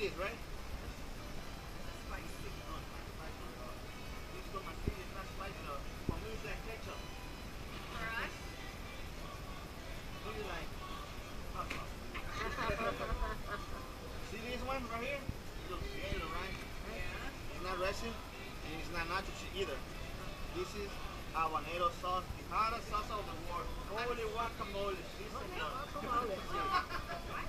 this, right? Spicy. Oh, it's not spicy at all. This tomatillo is not spicy at all. For me, it's like ketchup. For us? What do you like? Hot sauce. See this one right here? It looks yellow, right? Yeah. It's not resin and it's not nacho cheese either. This is habanero sauce, the hottest sauce of the world. Holy guacamole. Sí, señor. Guacamole.